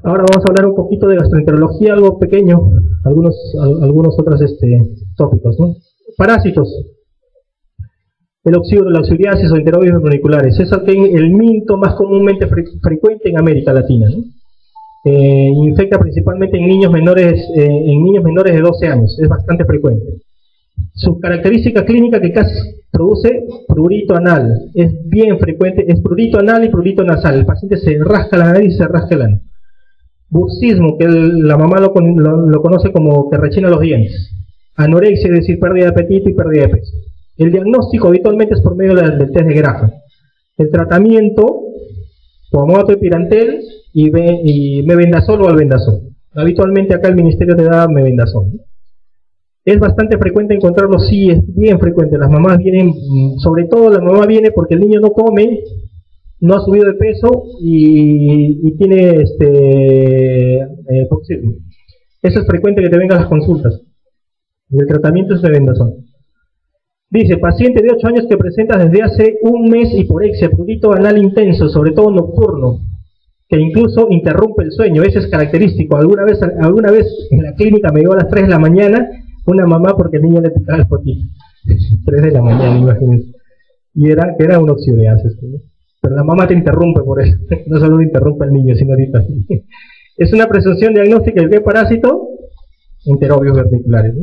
Ahora vamos a hablar un poquito de gastroenterología, algo pequeño, algunos otros tópicos, ¿no? Parásitos. El oxídoro, la oxidriasis o enterobios moleculares. Es el minto más comúnmente frecuente en América Latina, ¿no? Infecta principalmente en niños menores de 12 años, es bastante frecuente. Su característica clínica que casi produce prurito anal, es bien frecuente, es prurito anal y prurito nasal. El paciente se rasca la nariz y se rasca el ano. Bursitismo, que la mamá lo conoce como que rechina los dientes. Anorexia, es decir, pérdida de apetito y pérdida de peso. El diagnóstico habitualmente es por medio del test de Graham. El tratamiento, pomodato de pirantel y mebendazol o albendazol. Habitualmente acá el ministerio te da mebendazol, ¿no? Es bastante frecuente encontrarlo, sí, es bien frecuente. Las mamás vienen, sobre todo la mamá viene porque el niño no come, no ha subido de peso y tiene bruxismo. Eso es frecuente que te vengan las consultas. Y el tratamiento es mebendazol. Dice, paciente de 8 años que presenta desde hace un mes hiporexia, prurito anal intenso, sobre todo nocturno, que incluso interrumpe el sueño. Ese es característico. Alguna vez en la clínica me llegó a las 3 de la mañana una mamá porque el niño le picaba el potito. 3 de la mañana, imagínense. Y era una oxidriasis, ¿no? Pero la mamá te interrumpe por eso. No solo te interrumpe el niño, sino ahorita. Es una presunción diagnóstica de qué parásito, enterobios verticulares, ¿no?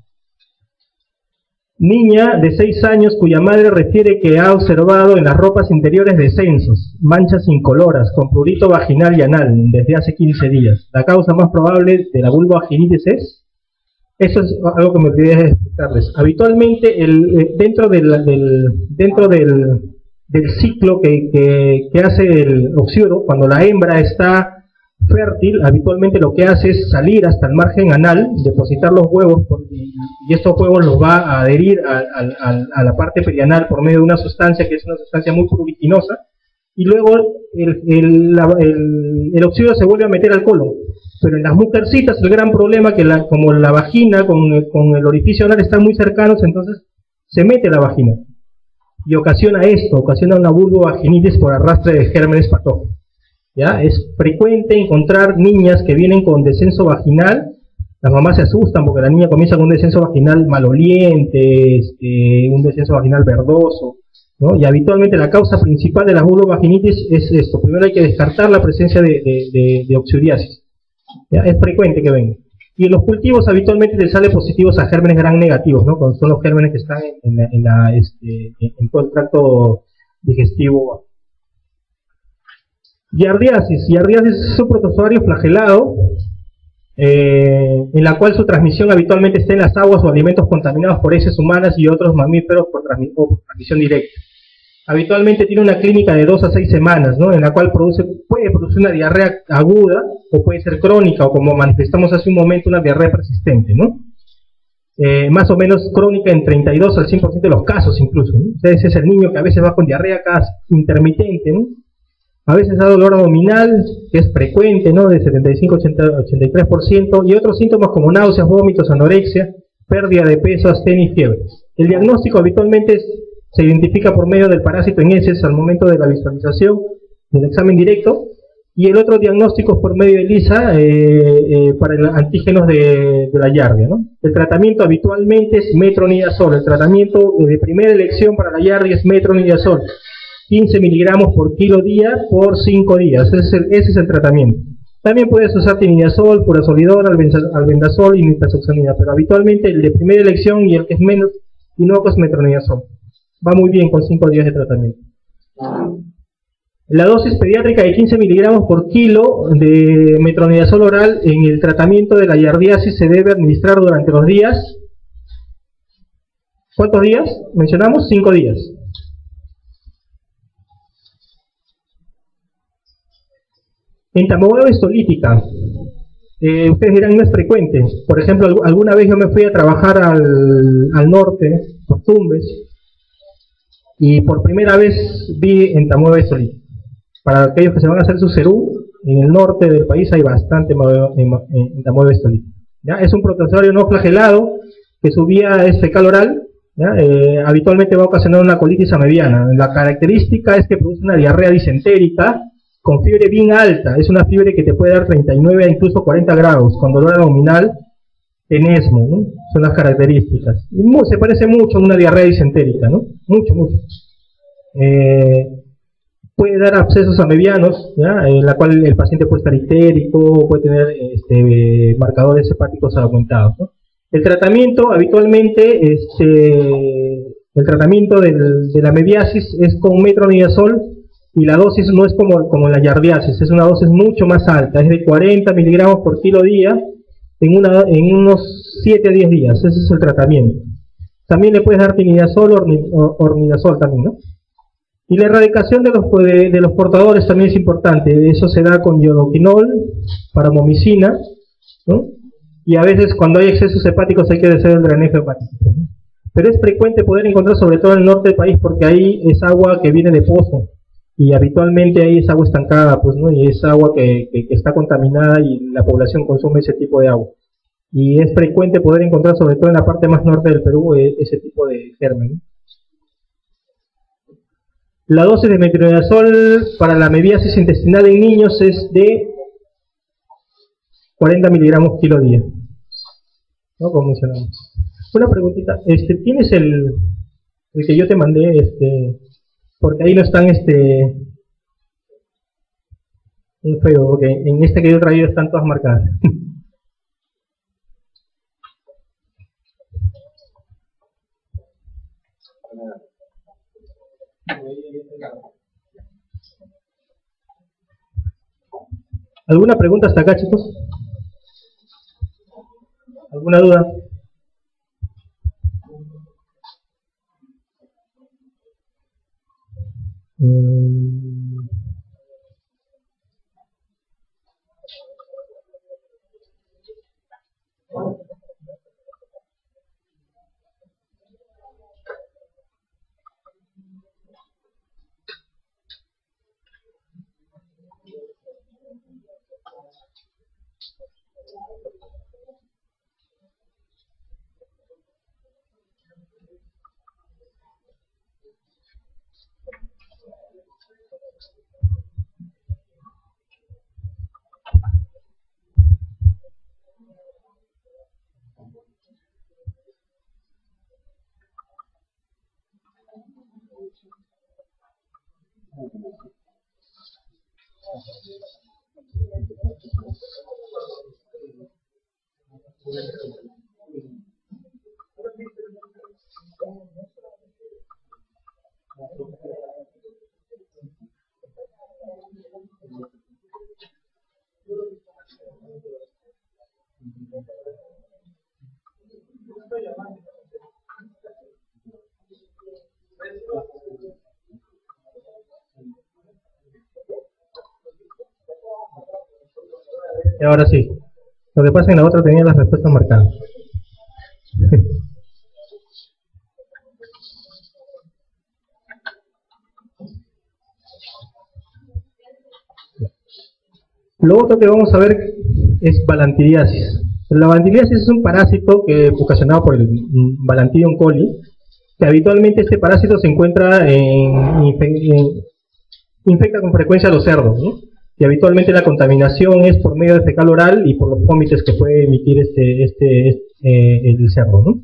Niña de 6 años cuya madre refiere que ha observado en las ropas interiores descensos, manchas incoloras, con prurito vaginal y anal desde hace 15 días. La causa más probable de la vulvovaginitis es... Eso es algo que me olvidé de explicarles. Habitualmente, dentro del ciclo que hace el oxídoro, cuando la hembra está fértil, habitualmente lo que hace es salir hasta el margen anal, depositar los huevos, y estos huevos los va a adherir a la parte perianal por medio de una sustancia que es una sustancia muy pruriginosa, y luego el oxídoro se vuelve a meter al colon. Pero en las mujercitas el gran problema que como la vagina con el orificio anal están muy cercanos, entonces se mete la vagina y ocasiona una vulvovaginitis por arrastre de gérmenes patógenos. ¿Ya? Es frecuente encontrar niñas que vienen con descenso vaginal. Las mamás se asustan porque la niña comienza con un descenso vaginal maloliente, un descenso vaginal verdoso, ¿no? Y habitualmente la causa principal de la vulvovaginitis es esto. Primero hay que descartar la presencia de oxidriasis. ¿Ya? Es frecuente que venga. Y en los cultivos habitualmente te sale positivos a gérmenes gram negativos, ¿no? Cuando son los gérmenes que están en todo el tracto digestivo. Giardiasis. Giardiasis es un protozoario flagelado, en la cual su transmisión habitualmente está en las aguas o alimentos contaminados por heces humanas y otros mamíferos por transmisión directa. Habitualmente tiene una clínica de 2 a 6 semanas, ¿no? En la cual puede producir una diarrea aguda, o puede ser crónica, o como manifestamos hace un momento, una diarrea persistente, ¿no? Más o menos crónica en 32 al 100% de los casos incluso, ¿no? O sea, ese es el niño que a veces va con diarrea intermitente, ¿no? A veces da dolor abdominal, que es frecuente, ¿no? De 75-83%, y otros síntomas como náuseas, vómitos, anorexia, pérdida de peso, astenia y fiebre. El diagnóstico habitualmente se identifica por medio del parásito en heces al momento de la visualización del examen directo, y el otro diagnóstico es por medio de ELISA para los antígenos de la Giardia, ¿no? El tratamiento habitualmente es metronidazol. El tratamiento de primera elección para la Giardia es metronidazol, 15 miligramos por kilo día por 5 días. Ese es el tratamiento. También puedes usar tinidazol, purasolidol, albendazol y nitazoxanida, pero habitualmente el de primera elección y el que es menos inocuo es metronidazol. Va muy bien con 5 días de tratamiento. La dosis pediátrica de 15 miligramos por kilo de metronidazol oral en el tratamiento de la giardiasis se debe administrar durante los días. ¿Cuántos días? Mencionamos 5 días. Entamoeba histolítica. Ustedes dirán, no es frecuente. Por ejemplo, alguna vez yo me fui a trabajar al norte, por Tumbes, y por primera vez vi entamoeba histolítica. Para aquellos que se van a hacer su serum, en el norte del país hay bastante entamoeba histolítica. ¿Ya? Es un protozoario no flagelado, que su vía es fecal oral, ¿ya? Habitualmente va a ocasionar una colitis amebiana. La característica es que produce una diarrea disentérica, con fiebre bien alta, es una fiebre que te puede dar 39 a incluso 40 grados, con dolor abdominal, tenesmo, ¿no? Son las características. Y se parece mucho a una diarrea disentérica, ¿no? Mucho, mucho. Puede dar abscesos amebianos, ¿ya? En la cual el paciente puede estar histérico, puede tener marcadores hepáticos aumentados, ¿no? El tratamiento, habitualmente, el tratamiento de la mebiasis es con metronidazol, y la dosis no es como la yardiasis, es una dosis mucho más alta, es de 40 miligramos por kilo día en unos 7 a 10 días, ese es el tratamiento. También le puedes dar tinidazol o ornidazol también, ¿no? Y la erradicación de los portadores también es importante, eso se da con iodoquinol, paramomicina, ¿no? Y a veces cuando hay excesos hepáticos hay que hacer el drenaje hepático, ¿no? Pero es frecuente poder encontrar, sobre todo en el norte del país, porque ahí es agua que viene de pozo, y habitualmente ahí es agua estancada, pues, ¿no? Y es agua que está contaminada y la población consume ese tipo de agua. Y es frecuente poder encontrar, sobre todo en la parte más norte del Perú, ese tipo de germen, ¿no? La dosis de metronidazol para la mebiasis intestinal en niños es de 40 miligramos kilo día, ¿no? Como mencionamos. Una preguntita, ¿tienes el que yo te mandé? Porque ahí no están, un feo, porque en este que yo he traído están todas marcadas. ¿Alguna pregunta hasta acá, chicos? ¿Alguna duda? Y ahora sí. Lo que pasa es que en la otra tenía las respuestas marcadas. Lo otro que vamos a ver es balantidiasis. La balantidiasis es un parásito ocasionado por el Balantidium coli, que habitualmente este parásito se encuentra infecta con frecuencia a los cerdos, ¿no? Y habitualmente la contaminación es por medio de fecal oral y por los vómitos que puede emitir el cerdo, ¿no?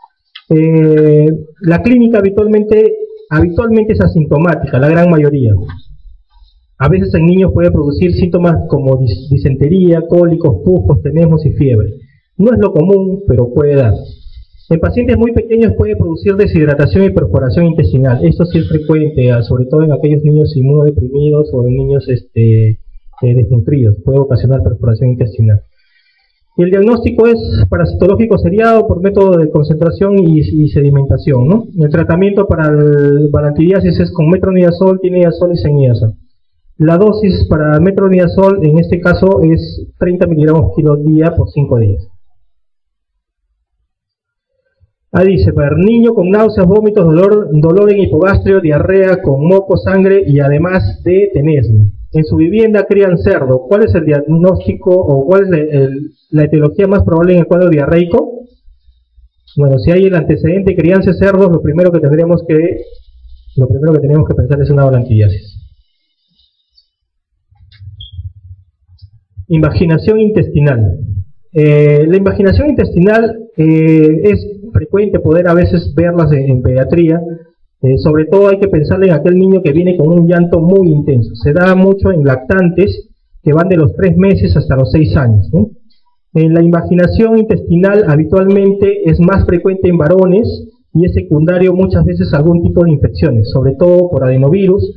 La clínica habitualmente es asintomática, la gran mayoría. A veces en niños puede producir síntomas como disentería, cólicos, pufos, tenesmos y fiebre. No es lo común, pero puede dar. En pacientes muy pequeños puede producir deshidratación y perforación intestinal. Esto sí es frecuente, sobre todo en aquellos niños inmunodeprimidos o en niños desnutridos. Puede ocasionar perforación intestinal. Y el diagnóstico es parasitológico seriado por método de concentración y sedimentación, ¿no? El tratamiento para el balantidiasis es con metronidazol, tinidazol y cenidazol. La dosis para metronidazol en este caso es 30 miligramos kilo día por 5 días. Ahí dice, para el niño con náuseas, vómitos, dolor en hipogastrio, diarrea con moco, sangre y además de tenesmo. En su vivienda crían cerdo. ¿Cuál es el diagnóstico o cuál es la etiología más probable en el cuadro diarreico? Bueno, si hay el antecedente de crianza de cerdos, lo primero que tenemos que pensar es una balantidiasis. Invaginación intestinal. La invaginación intestinal es frecuente poder a veces verlas en pediatría. Sobre todo hay que pensar en aquel niño que viene con un llanto muy intenso. Se da mucho en lactantes que van de los 3 meses hasta los 6 años, ¿no? La invaginación intestinal habitualmente es más frecuente en varones y es secundario muchas veces a algún tipo de infecciones, sobre todo por adenovirus,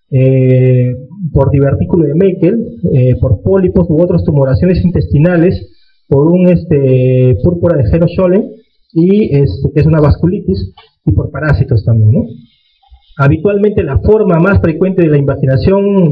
por divertículo de Meckel, por pólipos u otras tumoraciones intestinales, por un púrpura de Hero-Schollen, y que es una vasculitis, y por parásitos también, ¿no? Habitualmente la forma más frecuente de la invaginación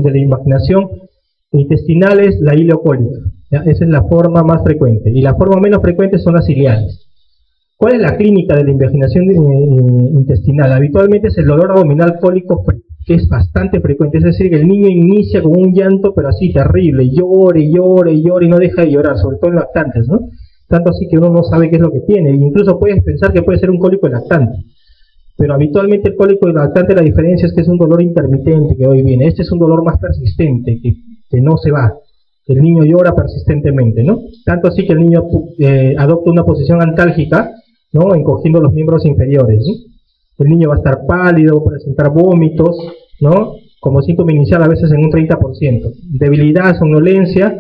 intestinal es la ileocólica, ¿ya? Esa es la forma más frecuente, y la forma menos frecuente son las ciliares. ¿Cuál es la clínica de la invaginación intestinal? Habitualmente es el dolor abdominal cólico, que es bastante frecuente, es decir, que el niño inicia con un llanto, pero así terrible, llore, llore, llore, y no deja de llorar, sobre todo en lactantes, ¿no? Tanto así que uno no sabe qué es lo que tiene, e incluso puedes pensar que puede ser un cólico de lactante. Pero habitualmente el cólico de lactante, la diferencia es que es un dolor intermitente que hoy viene. Este es un dolor más persistente, que no se va. El niño llora persistentemente, ¿no? Tanto así que el niño adopta una posición antálgica, ¿no? Encogiendo los miembros inferiores, ¿no? El niño va a estar pálido, presentar vómitos, ¿no? Como síntoma inicial a veces en un 30%. Debilidad, somnolencia,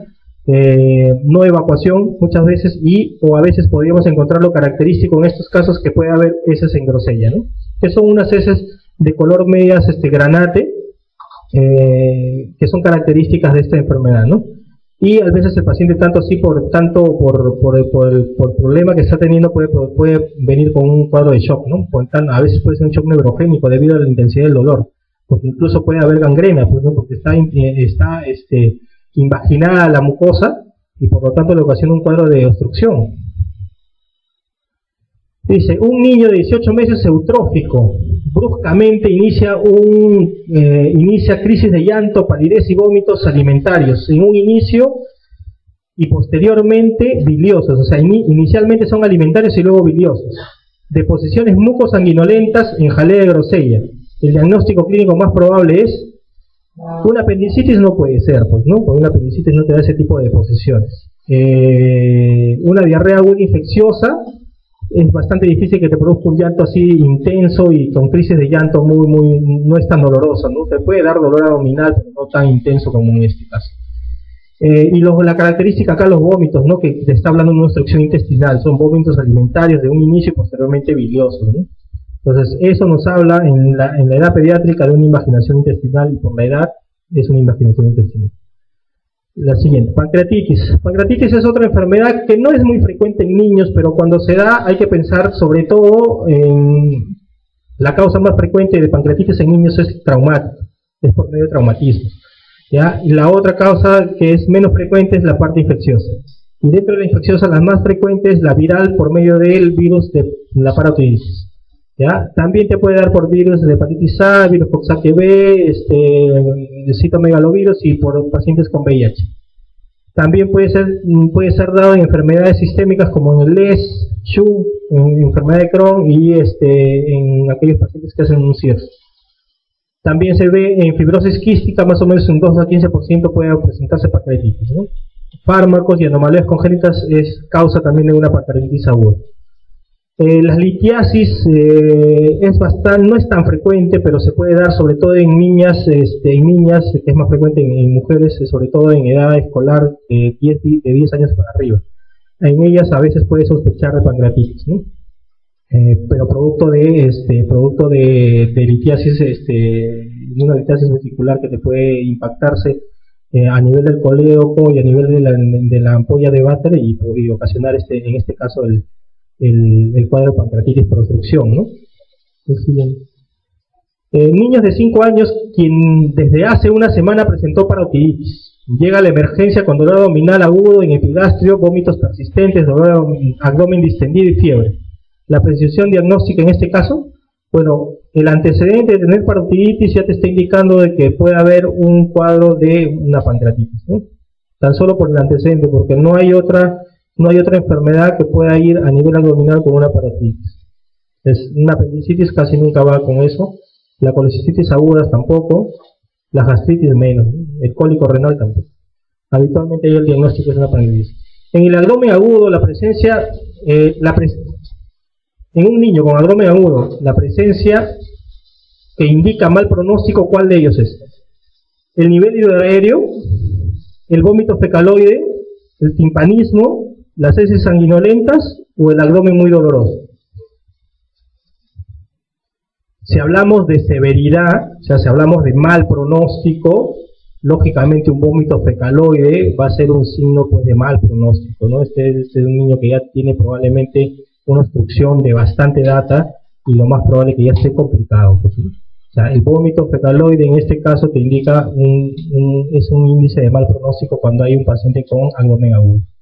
no evacuación muchas veces, o a veces podríamos encontrar lo característico en estos casos que puede haber heces en grosella, ¿no? Que son unas heces de color medias granate, que son características de esta enfermedad, ¿no? Y a veces el paciente tanto por el problema que está teniendo puede venir con un cuadro de shock, ¿no? A veces puede ser un shock neurogénico debido a la intensidad del dolor, porque incluso puede haber gangrena, pues, ¿no? Porque está invaginada la mucosa y por lo tanto le ocasiona un cuadro de obstrucción. Dice, un niño de 18 meses eutrófico bruscamente inicia crisis de llanto, palidez y vómitos alimentarios en un inicio y posteriormente biliosos, o sea, inicialmente son alimentarios y luego biliosos. Deposiciones mucosanguinolentas en jalea de grosella. El diagnóstico clínico más probable es una apendicitis, no puede ser, pues, ¿no? Porque una apendicitis no te da ese tipo de deposiciones. Una diarrea aguda infecciosa. Es bastante difícil que te produzca un llanto así intenso y con crisis de llanto no es tan dolorosa, ¿no? Te puede dar dolor abdominal, pero no tan intenso como en este caso. La característica acá, los vómitos, ¿no? Que te está hablando de una obstrucción intestinal, son vómitos alimentarios de un inicio y posteriormente biliosos, ¿no? Entonces, eso nos habla en la edad pediátrica de una invaginación intestinal, y por la edad es una invaginación intestinal. La siguiente, pancreatitis. Pancreatitis es otra enfermedad que no es muy frecuente en niños, pero cuando se da hay que pensar sobre todo en la causa más frecuente de pancreatitis en niños es traumática, es por medio de traumatismos, ¿ya? Y la otra causa que es menos frecuente es la parte infecciosa. Y dentro de la infecciosa la más frecuente es la viral por medio del virus de la parotiditis, ¿ya? También te puede dar por virus de hepatitis A, virus Coxsackie-B, citomegalovirus y por pacientes con VIH. También puede ser dado en enfermedades sistémicas como en el LES, SHU, en enfermedad de Crohn y en aquellos pacientes que hacen un CIRS. También se ve en fibrosis quística, más o menos un 2 a 15% puede presentarse pancreatitis, ¿no? Fármacos y anomalías congénitas es causa también de una pancreatitis aguda. La litiasis no es tan frecuente, pero se puede dar sobre todo en niñas, que es más frecuente en mujeres, sobre todo en edad escolar de 10 años para arriba. En ellas a veces puede sospechar de pancreatitis, ¿no? Pero producto de litiasis, una litiasis vesicular que te puede impactarse a nivel del colédoco y a nivel de la ampolla de Vater y ocasionar en este caso el cuadro de pancreatitis por obstrucción, ¿no? Niños de 5 años, quien desde hace una semana presentó parotiditis, llega a la emergencia con dolor abdominal agudo en epigastrio, vómitos persistentes, dolor abdomen distendido y fiebre. La precisión diagnóstica en este caso, bueno, el antecedente de tener parotiditis ya te está indicando de que puede haber un cuadro de una pancreatitis, ¿no? Tan solo por el antecedente, porque no hay otra enfermedad que pueda ir a nivel abdominal con una parotiditis. Una apendicitis casi nunca va con eso, la colecistitis aguda tampoco, la gastritis menos, el cólico renal tampoco. habitualmente el diagnóstico es una pancreatitis. En el abdomen agudo, la presencia, en un niño con abdomen agudo, la presencia que indica mal pronóstico, ¿cuál de ellos es? El nivel hidroaéreo, el vómito fecaloide, el timpanismo, las heces sanguinolentas o el abdomen muy doloroso. Si hablamos de severidad, o sea, si hablamos de mal pronóstico, lógicamente un vómito fecaloide va a ser un signo pues de mal pronóstico, ¿no? Este es un niño que ya tiene probablemente una obstrucción de bastante data y lo más probable es que ya esté complicado, pues, ¿no? O sea, el vómito fecaloide en este caso te indica es un índice de mal pronóstico cuando hay un paciente con abdomen agudo.